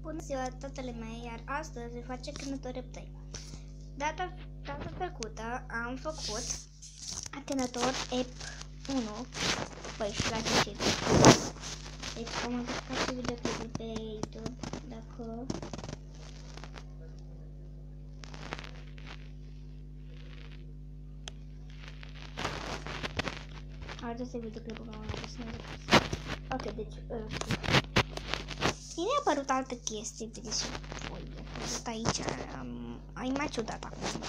Bună ziua, tatăle mei, iar astăzi îi face Akinător 3. Data trecută am făcut Akinător Ep 1. Păi și l-ați ieșit. Deci am face videoclipul pe YouTube. Dacă arăt să videoclipul meu ok, deci mi a apărut altă chestie, vedeți și voi. A apărut aici, ai mai ciudat acum.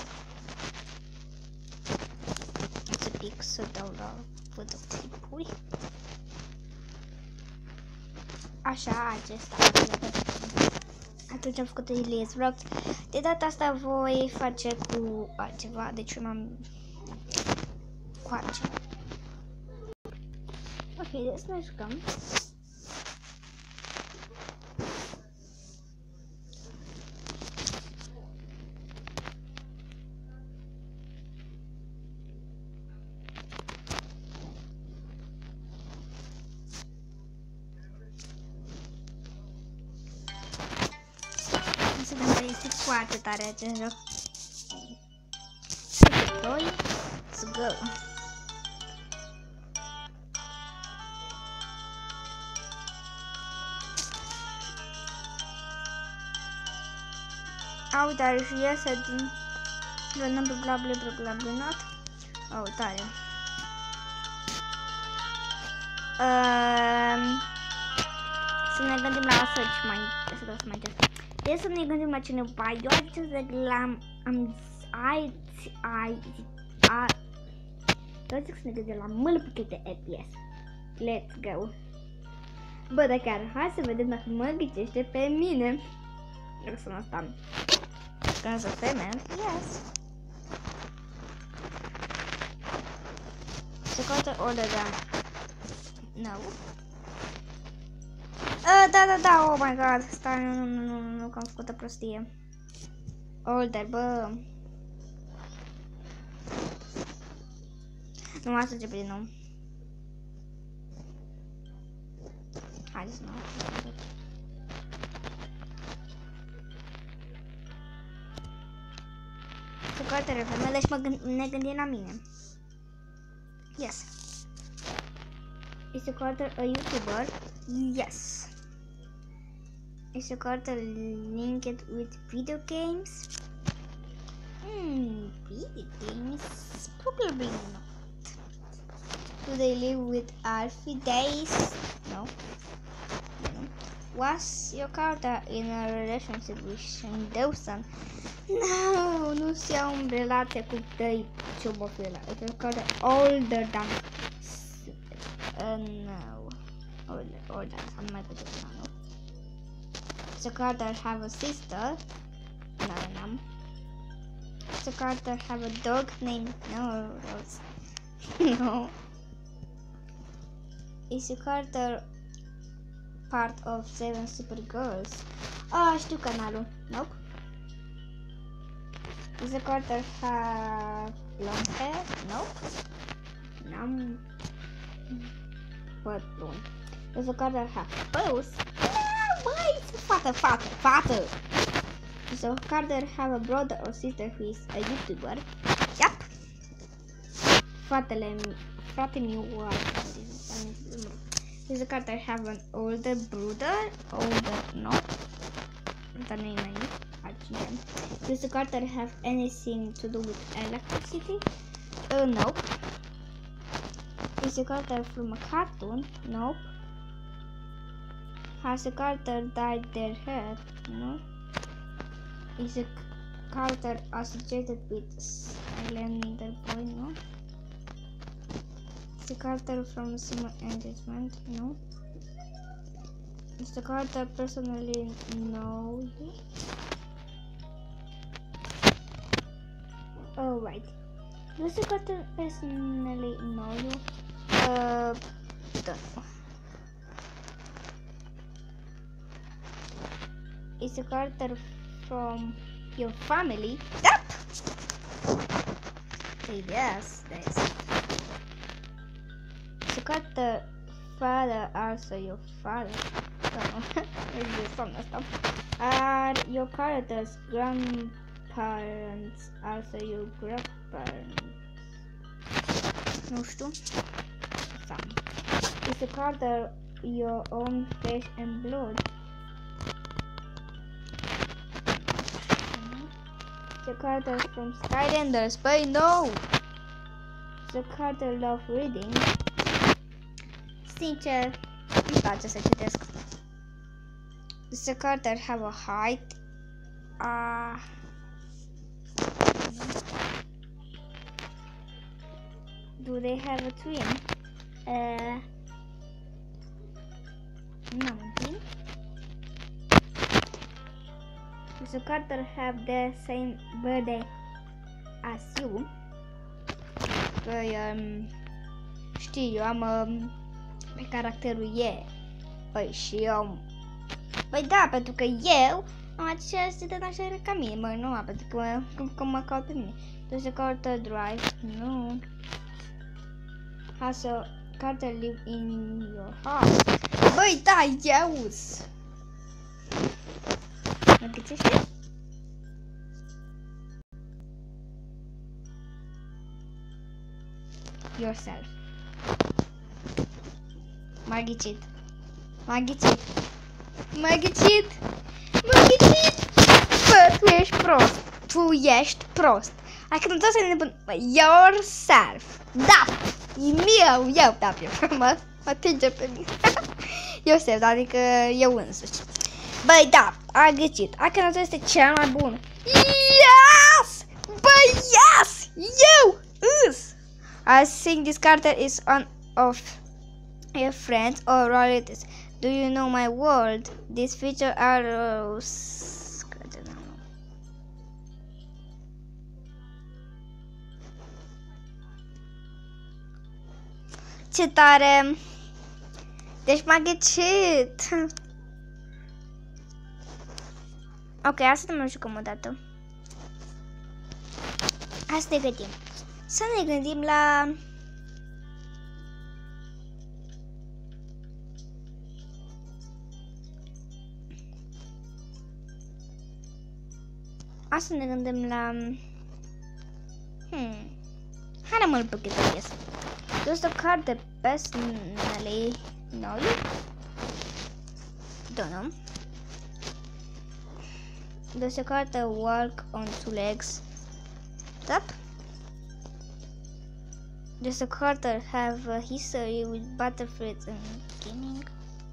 Să pic să dau la videoclipuri. Așa, acesta. Atunci am făcut Elias Vlog. De data asta voi face cu altceva, deci eu m-am cu altceva. Ok, deci să ne jucăm. Să vedem că este foarte tare acest joc. 2, let's go! Au, dar și iese din random bla not. Au, tare. Să ne gândim la search mai des. Să ne gândim la cineva. Eu aș zice eu zic să ne gândim la multiple de FPS. Let's go. Bă, dar chiar, hai să vedem dacă mă ghicește pe mine. Vreau să mă stam. Ca să feme. Yes. Se caută order down. No. Da, oh my god. Stai, nu, că am făcut o prostie. Order, bă. Nu mai ajunge prin nou. Hai să nu. Se caută repede, deci ne gândim la mine. Yes. Is a quarter a YouTuber? Yes. Is a quarter linked with video games? Video games? Probably not. Do they live with Alfie days? No. Was your character in a relationship with Shane Dawson? No, nu se iau în relație cu Dave Ciobofila. Is your character older than... no. Older. I'm not going to know. Does the character have a sister? No. Does the character have a dog named... No. No. Is the character part of 7 Super Girls? Știu canalul. Nope. Does the character have long hair? Nope. N-am păr lung. Does the character have both? Băi, fată! Does the character have a brother or sister who is a YouTuber? Yep. Frate meu, does the character have an older brother? No. The name Does the character have anything to do with electricity? Nope. Is the character from a cartoon? Nope. Has the character dyed their hair? No. Is the character associated with Slender Boy? No. Is the character from Summer Engagement? No. Is the character personally know you? Alright. Does the character personally know you? Don't know. Is the character from your family? Yep! Yes, that's it. Is the character father also your father? Are your character's grandparents also your grandparents? Nu știu. Is the character your own flesh and blood? The character from Skylanders, but no! The character love reading. Sincer, îmi place să citesc. Does the character have a height? Do they have a twin? N-am un twin. Does the character have the same birthday as you? Păi, știi, eu am pe caracterul E. Păi și eu. Păi da, pentru că eu am aceeași zi de naștere ca mine. Măi, nu, pentru că mă caut pe mine. Does the character drive? Nu. Has a character live in your house? Băi, da, eu-s. Mă ghicește? Yourself. M-a ghicit. M-a ghicit. M-a ghicit. M-a ghicit. Bă, tu ești prost. Tu ești prost. Hai că nu trebuie să ne nebun. Yourself. Da. E meu. Eu, da, eu. Mă atinge pe mine. Yourself, adică eu însuși. Băi, da, a ghicit. Hai că nu este cel mai bun. Yes! Băi, yes! Eu îs. I think this character is one of your friends or relatives. Do you know my world? This feature arrows. Ce tare! Deci m-a ghicit! Ok, hai să ne mai jucăm o dată. Hai să ne gândim. Să ne gândim la... Hai să ne gândim la... Hai rămân pe câte piesă. Does the card personally know you? Don't know. Does the card walk on two legs? Stop. Does the character have a history with battlefields and gaming?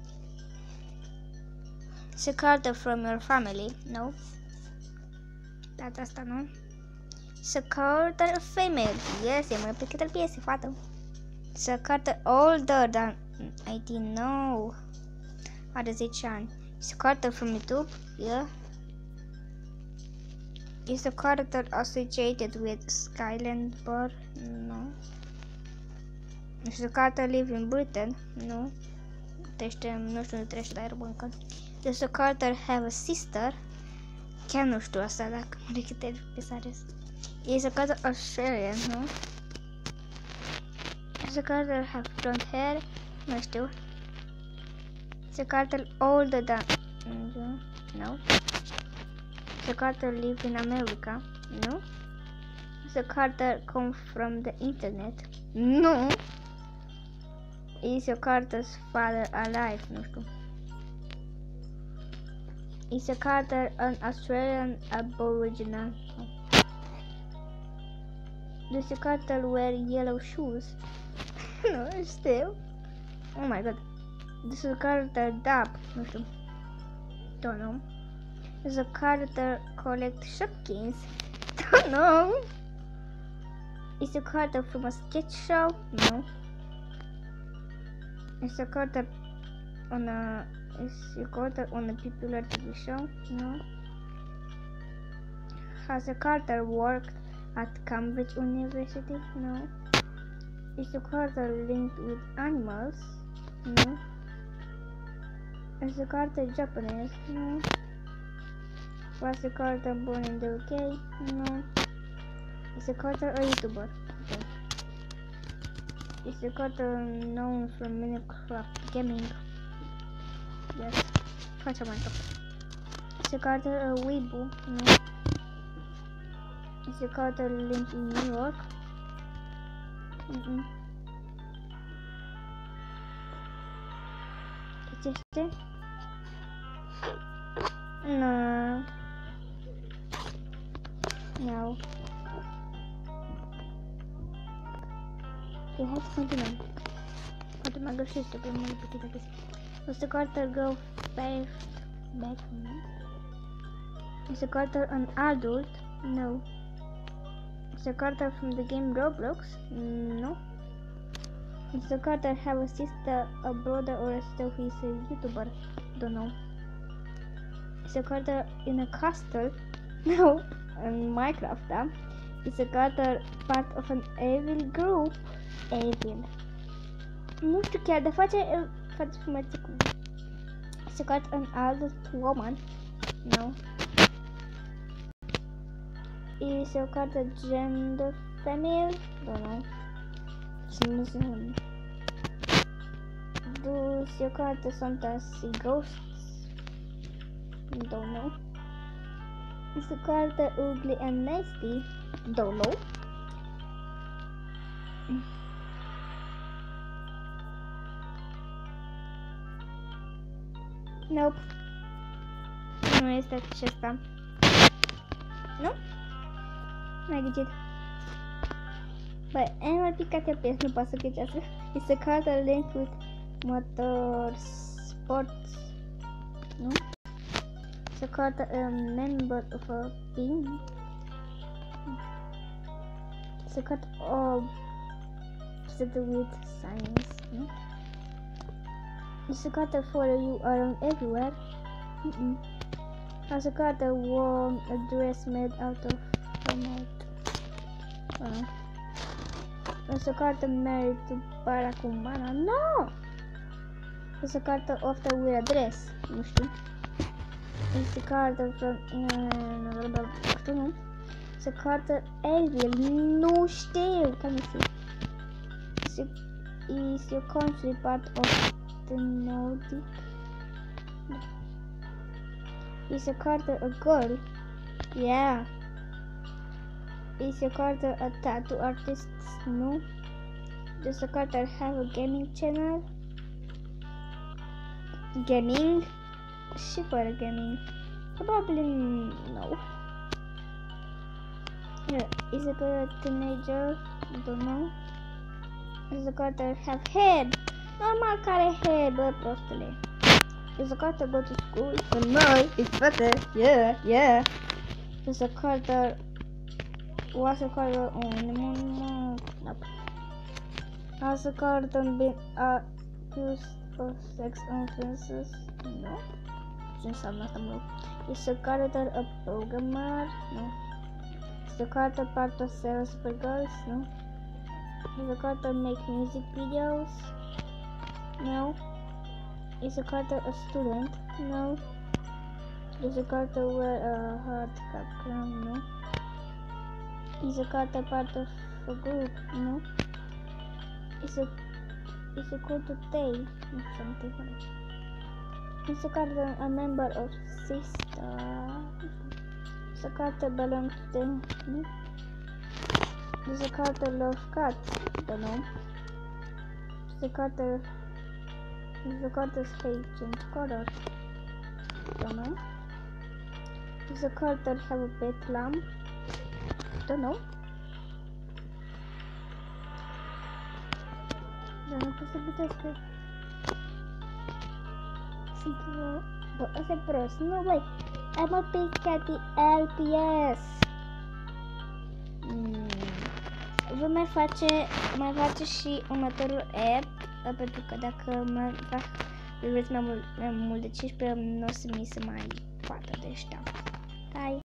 Is a character from your family? No. Data asta nu. Is a character female? Yes, e mai pe câte piese, fată. Is a character older than 18? No. Are 10 ani. Is a character from YouTube? Yeah. Is the character associated with Skylanders? No. Does the character live in Britain? No. Nu știu, trece la aerobancă. Does the character have a sister? Chiar nu știu asta, dacă mă rechetez pe Sares. Is the character Australian? No. Does the character have blonde hair? Nu știu. Is the character older than... No. Does the character live in America? No. Does the character come from the internet? No. Is your character's father alive? Nu știu. Is the character an Australian Aboriginal? No. Does the character wear yellow shoes? Nu știu. Oh my god. Does the character dub? Nu știu. Don't know. Does the character collect Shopkins? Don't know. Is the character from a sketch show? No. Is the character on a popular TV show? No. Has the character worked at Cambridge University? No. Is the character linked with animals? No. Is the character Japanese? No. Was the character born in the UK? No. Is the character a YouTuber? Okay. Is the character known from Minecraft gaming? Yes. Facem mai top. Se caută Weibo, nu. Se caută Link in New York. Ce este? Nu. No. Ok, hai să continuăm. Poate mă găsește pe mult pe câte chestii. O să caută Go Back. O să caută an adult. No. O să caută from the game Roblox. No. O să caută have a sister, a brother or a sister who is a YouTuber. Don't know. O să caută in a castle. No. In Minecraft, da? It's a caută part of an evil group. Evil. Nu știu chiar, dar face frumoase cu. Se caută an adult woman. No. Is a caută gender female. Don't know. Nu știu. Does your caută sometimes see ghosts? Don't know. Is a caută ugly and nasty? Don't know. Nope. Nu este acesta. Nu? N-ai ghicit. Băi, Animal Picate PS nu poate să ghicească. Este caută link with motorsports. Nu? Se caută a member of a team. Se caută obsessed with science. Nu? Se caută follow you around everywhere. Se caută worn a dress made out of format. Se caută married to Barack Obama. No! Se caută often wear a dress. Nu știu. Se caută from nu. Se caută evil. Nu știu. Can you see? Is your country part of the Nordic? Is a caută a girl? Yeah. Is a caută a tattoo artist? No. Does a caută have a gaming channel? Gaming? Și fără gaming. Probably no. Yeah. Is a girl a teenager? Don't know. Is a caută have hair? Normal că are hair, bă, prostule. Is a caută go to school? No, it's better. Yeah. Is a caută was a caută nope. Has a caută been accused of sex offenses? No. Ce înseamnă asta, mă rog? Is a caută a programmer? No. Is a caută part of Sarah Supergirls? No. Is a caută make music videos? No. Is a caută a student? No. Is a caută wear a hard cap crown? No. Is a caută part of a group? No. Is a caută tail? Something like that. Is a caută a member of sister? Is a caută belong to them? No. Is a caută love cats? Don't know. Is a caută hate change color? Don't know. Is a caută have a pet lamb? Don't know. Dar nu pot să gătesc. Bă, ăsta e prost. Nu, băi. Am picat LPS. Voi mai face și următorul app. Pentru că dacă mă fac vreți mai mult de 15, nu o să mi se mai poată de ăștia. Bye!